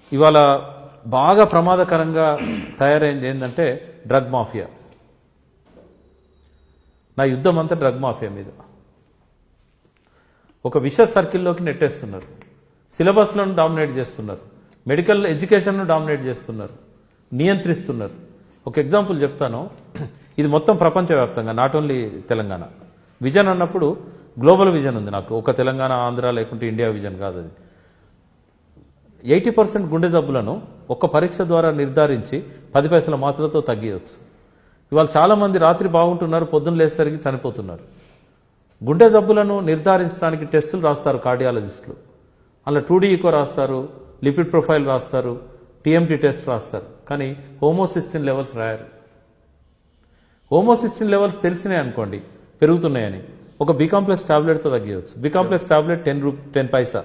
ఇవాళ బాగా ప్రమాదకరంగా తయారైంది ఏంటంటే డ్రగ్ మాఫియా. నా యుద్ధం అంతా డ్రగ్ మాఫియా మీద. ఒక విష సర్కిల్లోకి నెట్టేస్తున్నారు. సిలబస్లను డామినేట్ చేస్తున్నారు, మెడికల్ ఎడ్యుకేషన్ను డామినేట్ చేస్తున్నారు, నియంత్రిస్తున్నారు. ఒక ఎగ్జాంపుల్ చెప్తాను. ఇది మొత్తం ప్రపంచవ్యాప్తంగా, నాట్ ఓన్లీ తెలంగాణ. విజన్ అన్నప్పుడు గ్లోబల్ విజన్ ఉంది నాకు. ఒక తెలంగాణ, ఆంధ్ర లేకుంటే ఇండియా విజన్ కాదు అది. 80% గుండె జబ్బులను ఒక్క పరీక్ష ద్వారా నిర్ధారించి 10 పైసల మాత్రతో తగ్గించవచ్చు. ఇవాళ చాలామంది రాత్రి బాగుంటున్నారు, పొద్దున్న లేసేసరికి చనిపోతున్నారు. గుండె జబ్బులను నిర్ధారించడానికి టెస్టులు రాస్తారు కార్డియాలజిస్టులు. అలా 2D ఈకో రాస్తారు, లిపిడ్ ప్రొఫైల్ రాస్తారు, TMT టెస్ట్ రాస్తారు. కానీ హోమోసిస్టిన్ లెవెల్స్ రాయరు. హోమోసిస్టిన్ లెవెల్స్ తెలిసినాయి అనుకోండి పెరుగుతున్నాయని, ఒక బి కాంప్లెక్స్ టాబ్లెట్తో తగ్గించవచ్చు. బి కాంప్లెక్స్ టాబ్లెట్ 10 పైసా.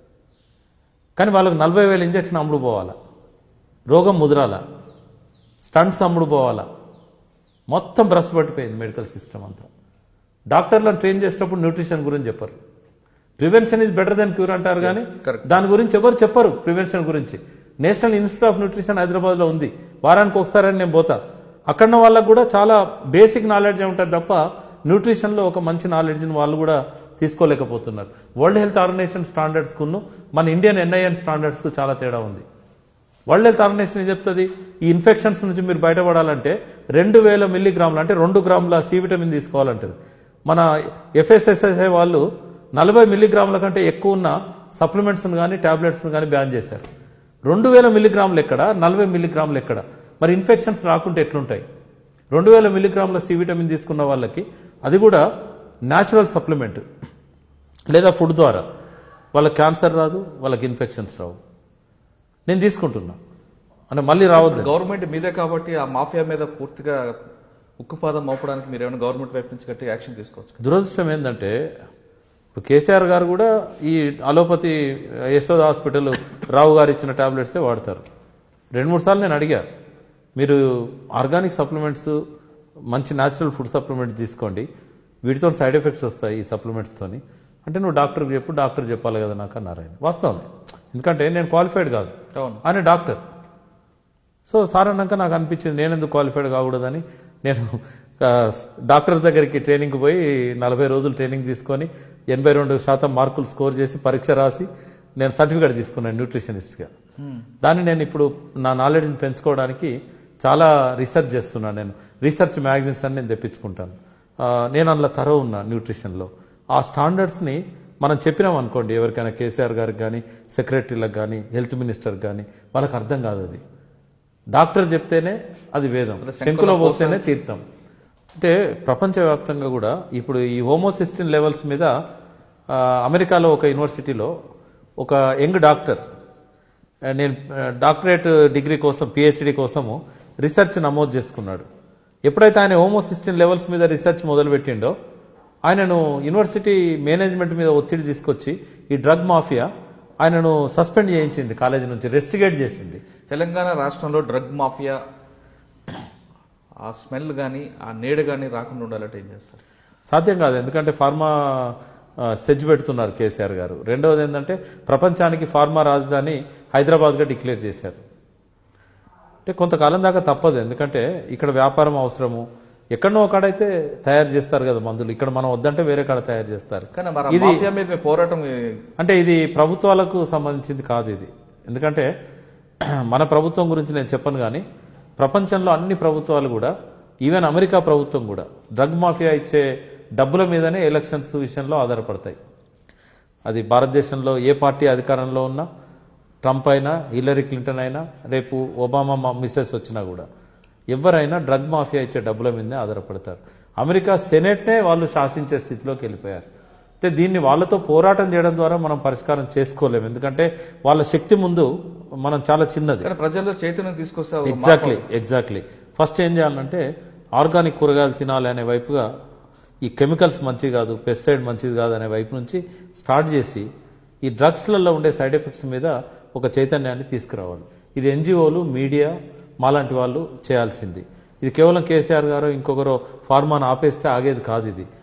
కానీ వాళ్ళకి 40,000 ఇంజక్షన్ అమ్ముడు పోవాలా, రోగం ముదరాల, స్టంట్స్ అమ్ముడు పోవాలా. మొత్తం భ్రష్టు పట్టిపోయింది మెడికల్ సిస్టమ్ అంతా. డాక్టర్లను ట్రైన్ చేసేటప్పుడు న్యూట్రిషన్ గురించి చెప్పరు. Prevention is better than cure అంటారు, కానీ దాని గురించి ఎవరు చెప్పరు. ప్రివెన్షన్ గురించి నేషనల్ ఇన్స్టిట్యూట్ ఆఫ్ న్యూట్రిషన్ హైదరాబాద్లో ఉంది. వారానికి ఒకసారి నేను పోతా. అక్కడ వాళ్ళకు కూడా చాలా బేసిక్ నాలెడ్జ్ ఉంటుంది తప్ప న్యూట్రిషన్లో ఒక మంచి నాలెడ్జ్ని వాళ్ళు కూడా తీసుకోలేకపోతున్నారు. వరల్డ్ హెల్త్ ఆర్గనైజేషన్ స్టాండర్డ్స్కును మన ఇండియన్ NIN స్టాండర్డ్స్కు చాలా తేడా ఉంది. వరల్డ్ హెల్త్ ఆర్గనైజేషన్ ఏం చెప్తుంది, ఈ ఇన్ఫెక్షన్స్ నుంచి మీరు బయటపడాలంటే 2000 మిల్లీగ్రాములు అంటే 2 గ్రాముల సి విటమిన్ తీసుకోవాలంటది. మన FSSAI వాళ్ళు 40 మిల్లీగ్రాముల కంటే ఎక్కువ ఉన్న సప్లిమెంట్స్ను కానీ ట్యాబ్లెట్స్ను కానీ బ్యాన్ చేశారు. 2000 మిల్లీగ్రాములు ఎక్కడ, 40 మిల్లీగ్రాములు ఎక్కడ? మరి ఇన్ఫెక్షన్స్ రాకుంటే ఎట్లుంటాయి? 2000 మిల్లీగ్రాముల సి విటమిన్ తీసుకున్న వాళ్ళకి, అది కూడా న్యాచురల్ సప్లిమెంట్ లేదా ఫుడ్ ద్వారా, వాళ్ళకి క్యాన్సర్ రాదు, వాళ్ళకి ఇన్ఫెక్షన్స్ రావు. నేను తీసుకుంటున్నా అంటే మళ్ళీ రావద్దు. గవర్నమెంట్ మీదే కాబట్టి ఆ మాఫియా మీద పూర్తిగా ఉక్కుపాదం మోపడానికి మీరు ఏమైనా గవర్నమెంట్ వైపు నుంచి గట్టి యాక్షన్ తీసుకోవచ్చు. దురదృష్టం ఏంటంటే ఇప్పుడు కేసీఆర్ గారు కూడా ఈ అలోపతి యశోద హాస్పిటల్ రావు గారు ఇచ్చిన టాబ్లెట్సే వాడతారు. 2-3 సార్లు నేను అడిగా, మీరు ఆర్గానిక్ సప్లిమెంట్స్, మంచి న్యాచురల్ ఫుడ్ సప్లిమెంట్స్ తీసుకోండి, వీటితో సైడ్ ఎఫెక్ట్స్ వస్తాయి ఈ సప్లిమెంట్స్తోని అంటే, నువ్వు డాక్టర్కి చెప్పు, డాక్టర్ చెప్పాలి కదా నాకు అన్నారు ఆయన. వాస్తవం, ఎందుకంటే నేను క్వాలిఫైడ్ కాదు, ఆయన డాక్టర్. సో సార్ అన్నాక నాకు అనిపించింది నేను ఎందుకు క్వాలిఫైడ్ కాకూడదని నేను డాక్టర్స్ దగ్గరికి ట్రైనింగ్కి పోయి 40 రోజులు ట్రైనింగ్ తీసుకొని 82% మార్కులు స్కోర్ చేసి పరీక్ష రాసి నేను సర్టిఫికేట్ తీసుకున్నాను న్యూట్రిషనిస్ట్గా. దాన్ని నేను ఇప్పుడు నా నాలెడ్జ్ని పెంచుకోవడానికి చాలా రీసెర్చ్ చేస్తున్నాను. నేను రీసెర్చ్ మ్యాగజైన్స్ అని నేను తెప్పించుకుంటాను. నేను అందులో తరవ ఉన్నా న్యూట్రిషన్లో. ఆ స్టాండర్డ్స్ని మనం చెప్పినాం అనుకోండి ఎవరికైనా, కేసీఆర్ గారికి కానీ, సెక్రటరీలకు కానీ, హెల్త్ మినిస్టర్ కానీ, వాళ్ళకి అర్థం కాదు. అది డాక్టర్ చెప్తేనే అది వేదం, శంకులో పోస్తేనే తీర్థం. అంటే ప్రపంచవ్యాప్తంగా కూడా ఇప్పుడు ఈ హోమోసిస్టిన్ లెవెల్స్ మీద అమెరికాలో ఒక యూనివర్సిటీలో ఒక యంగ్ డాక్టర్, నేను డాక్టరేట్ డిగ్రీ కోసం PhD కోసము రీసెర్చ్ నమోదు చేసుకున్నాడు. ఎప్పుడైతే ఆయన హోమోసిస్టిన్ లెవెల్స్ మీద రీసెర్చ్ మొదలుపెట్టిండో, ఆయనను యూనివర్సిటీ మేనేజ్మెంట్ మీద ఒత్తిడి తీసుకొచ్చి ఈ డ్రగ్ మాఫియా ఆయనను సస్పెండ్ చేయించింది, కాలేజీ నుంచి రెస్టిగేట్ చేసింది. తెలంగాణ రాష్ట్రంలో డ్రగ్ మాఫియా ఆ స్మెల్ కానీ ఆ నీడ కానీ రాకుండా ఉండాలంటే ఏం చేస్తారు? సాధ్యం కాదు, ఎందుకంటే ఫార్మా సెజ్ పెడుతున్నారు కేసీఆర్ గారు. రెండవది ఏంటంటే ప్రపంచానికి ఫార్మా రాజధాని హైదరాబాద్గా డిక్లేర్ చేశారు. అంటే కొంతకాలం దాకా తప్పదు, ఎందుకంటే ఇక్కడ వ్యాపారం అవసరము. ఎక్కడనో ఒకడైతే తయారు చేస్తారు కదా మందులు, ఇక్కడ మనం వద్దంటే వేరే కాడ తయారు చేస్తారు. ఇది పోరాటం అంటే ఇది ప్రభుత్వాలకు సంబంధించింది కాదు ఇది. ఎందుకంటే మన ప్రభుత్వం గురించి నేను చెప్పను, కానీ ప్రపంచంలో అన్ని ప్రభుత్వాలు కూడా, ఈవెన్ అమెరికా ప్రభుత్వం కూడా డ్రగ్ మాఫియా ఇచ్చే డబ్బుల మీదనే ఎలక్షన్స్ విషయంలో ఆధారపడతాయి. అది భారతదేశంలో ఏ పార్టీ అధికారంలో ఉన్నా, ట్రంప్ అయినా, హిల్లరీ క్లింటన్ అయినా, రేపు ఒబామా మిస్సెస్ వచ్చినా కూడా ఎవరైనా డ్రగ్ మాఫియా ఇచ్చే డబ్బుల మీదనే ఆధారపడతారు. అమెరికా సెనేట్నే వాళ్ళు శాసించే స్థితిలోకి వెళ్ళిపోయారు. అయితే దీన్ని వాళ్ళతో పోరాటం చేయడం ద్వారా మనం పరిష్కారం చేసుకోలేము, ఎందుకంటే వాళ్ళ శక్తి ముందు మనం చాలా చిన్నది. ప్రజల్లో చైతన్యం తీసుకొస్తారు. ఎగ్జాక్ట్లీ. ఫస్ట్ ఏం చేయాలంటే ఆర్గానిక్ కూరగాయలు తినాలి అనే వైపుగా, ఈ కెమికల్స్ మంచిది కాదు, పెస్టిసైడ్ మంచిది కాదు అనే వైపు నుంచి స్టార్ట్ చేసి ఈ డ్రగ్స్లలో ఉండే సైడ్ ఎఫెక్ట్స్ మీద ఒక చైతన్యాన్ని తీసుకురావాలి. ఇది NGOలు, మీడియా, మాలాంటి వాళ్ళు చేయాల్సింది. ఇది కేవలం కేసీఆర్ గారు ఇంకొకరు ఫార్మాను ఆపేస్తే ఆగేది కాదు. ఇది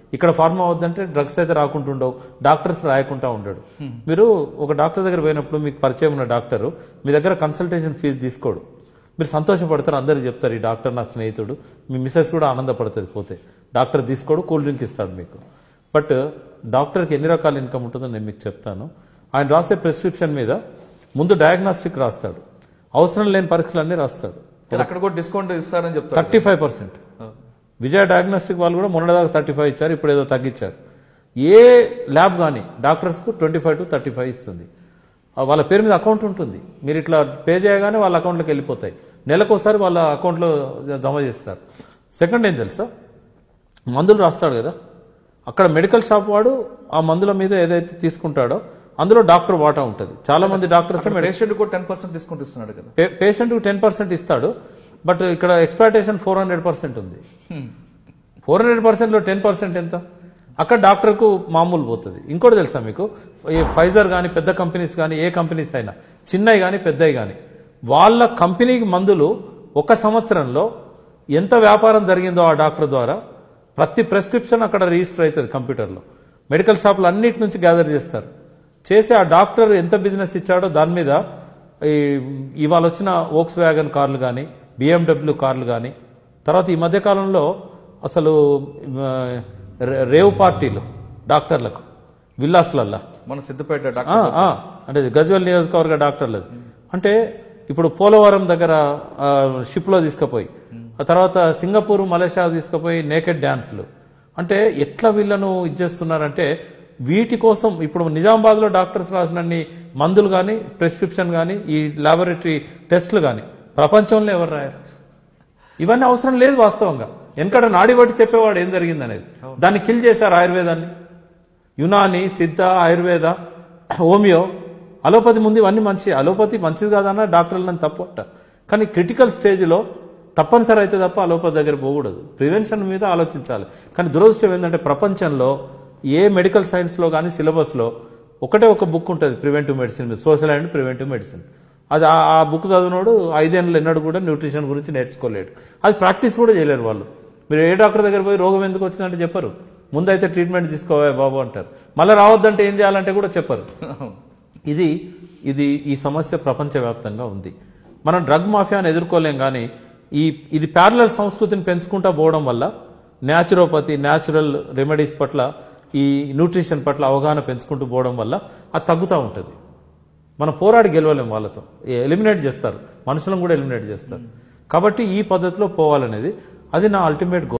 ఇక్కడ ఫార్మా వద్దంటే డ్రగ్స్ అయితే రాకుంటుండవు, డాక్టర్స్ రాయకుండా ఉండడు. మీరు ఒక డాక్టర్ దగ్గర పోయినప్పుడు మీకు పరిచయం ఉన్న డాక్టర్ మీ దగ్గర కన్సల్టేషన్ ఫీజు తీసుకోడు. మీరు సంతోషపడతారు, అందరూ చెప్తారు ఈ డాక్టర్ నాకు స్నేహితుడు, మీ మిస్సెస్ కూడా ఆనందపడుతుంది. పోతే డాక్టర్ తీసుకోడు, కూల్ డ్రింక్ ఇస్తాడు మీకు. బట్ డాక్టర్కి ఎన్ని రకాల ఇన్కమ్ ఉంటుందో నేను మీకు చెప్తాను. ఆయన రాసే ప్రిస్క్రిప్షన్ మీద ముందు డయాగ్నాస్టిక్ రాస్తాడు, అవసరం లేని పరీక్షలన్నీ రాస్తాడు. అక్కడ కూడా డిస్కౌంట్ ఇస్తారని చెప్తారు. 35%. విజయ డయాగ్నోస్టిక్ వాళ్ళు కూడా మొన్నటిదాకా 35 ఇచ్చారు, ఇప్పుడు ఏదో తగ్గించారు. ఏ ల్యాబ్ కానీ డాక్టర్స్కు 25 to 35 ఇస్తుంది. వాళ్ళ పేరు మీద అకౌంట్ ఉంటుంది, మీరు ఇట్లా పే చేయగానే వాళ్ళ అకౌంట్లోకి వెళ్ళిపోతాయి. నెలకోసారి వాళ్ళ అకౌంట్లో జమ చేస్తారు. సెకండ్ ఏం తెలుసా, మందులు రాస్తాడు కదా, అక్కడ మెడికల్ షాప్ వాడు ఆ మందుల మీద ఏదైతే తీసుకుంటాడో అందులో డాక్టర్ వాటా ఉంటుంది. చాలా మంది డాక్టర్స్ పేషెంట్ కూడా 10% డిస్కౌంట్ ఇస్తున్నాడు కదా. పేషెంట్కు 10% ఇస్తాడు, బట్ ఇక్కడ ఎక్స్ప్లాయిటేషన్ 400% ఉంది. 400%లో 10% ఎంత? అక్కడ డాక్టర్కు మామూలు పోతుంది. ఇంకోటి తెలుసా మీకు, ఈ ఫైజర్ కానీ పెద్ద కంపెనీస్ కానీ ఏ కంపెనీస్ అయినా చిన్నవి కానీ పెద్దవి కానీ వాళ్ళ కంపెనీకి మందులు ఒక సంవత్సరంలో ఎంత వ్యాపారం జరిగిందో ఆ డాక్టర్ ద్వారా ప్రతి ప్రెస్క్రిప్షన్ అక్కడ రిజిస్టర్ అవుతుంది కంప్యూటర్లో. మెడికల్ షాపులు అన్నిటి నుంచి గ్యాదర్ చేస్తారు, చేసి ఆ డాక్టర్ ఎంత బిజినెస్ ఇచ్చాడో దాని మీద ఇవాళ వచ్చిన వోక్స్ వ్యాగన్ కార్లు కానీ BMW కార్లు కానీ, తర్వాత ఈ మధ్యకాలంలో అసలు రేవ్ పార్టీలు డాక్టర్లకు విల్లాస్లల్లా మన సిద్దిపేట అంటే గజ్వెల్ నియోజకవర్గ డాక్టర్లు. అంటే ఇప్పుడు పోలవరం దగ్గర షిప్లో తీసుకుపోయి, ఆ తర్వాత సింగపూర్ మలేషియా తీసుకుపోయి నేకెడ్ డ్యాన్స్లు. అంటే ఎట్లా వీళ్ళను ఇచ్చేస్తున్నారంటే వీటి కోసం ఇప్పుడు నిజామాబాద్లో డాక్టర్స్ రాసినన్ని మందులు కానీ ప్రిస్క్రిప్షన్ కానీ ఈ ల్యాబొరేటరీ టెస్టులు కానీ ప్రపంచంలో ఎవరు రాయారు? ఇవన్నీ అవసరం లేదు వాస్తవంగా. వెనకడ నాడి బట్టి చెప్పేవాడు ఏం జరిగింది అనేది. దాన్ని కిల్ చేశారు ఆయుర్వేదాన్ని. యునాని, సిద్ధ, ఆయుర్వేద, హోమియో, అలోపతి ముందు ఇవన్నీ మంచి. అలోపతి మంచిది కాదన్నా డాక్టర్లను తప్పట, కానీ క్రిటికల్ స్టేజ్లో తప్పనిసరి అయితే తప్ప అలోపతి దగ్గర పోకూడదు. ప్రివెన్షన్ మీద ఆలోచించాలి. కానీ దురదృష్టం ఏంటంటే ప్రపంచంలో ఏ మెడికల్ సైన్స్లో కానీ సిలబస్లో ఒకటే ఒక బుక్ ఉంటుంది ప్రివెంటివ్ మెడిసిన్ మీద, సోషల్ అండ్ ప్రివెంటివ్ మెడిసిన్. అది ఆ బుక్ చదివినోడు 5 ఏళ్ళు ఎన్నడూ కూడా న్యూట్రిషన్ గురించి నేర్చుకోలేడు. అది ప్రాక్టీస్ కూడా చేయలేరు వాళ్ళు. మీరు ఏ డాక్టర్ దగ్గర పోయి రోగం ఎందుకు వచ్చిందంటే చెప్పరు, ముందైతే ట్రీట్మెంట్ తీసుకోవా బాబు అంటారు. మళ్ళీ రావద్దంటే ఏం చేయాలంటే కూడా చెప్పరు. ఇది ఈ సమస్య ప్రపంచవ్యాప్తంగా ఉంది. మనం డ్రగ్ మాఫియాను ఎదుర్కోలేం, కానీ ఇది ప్యారలల్ సంస్కృతిని పెంచుకుంటా పోవడం వల్ల న్యాచురోపతి, న్యాచురల్ రెమెడీస్ పట్ల, ఈ న్యూట్రిషన్ పట్ల అవగాహన పెంచుకుంటూ పోవడం వల్ల అది తగ్గుతూ ఉంటుంది. మనం పోరాడి గెలవలేం, వాళ్ళతో ఎలిమినేట్ చేస్తారు, మనుషులను కూడా ఎలిమినేట్ చేస్తారు. కాబట్టి ఈ పద్ధతిలో పోవాలనేది అది నా అల్టిమేట్ గోల్.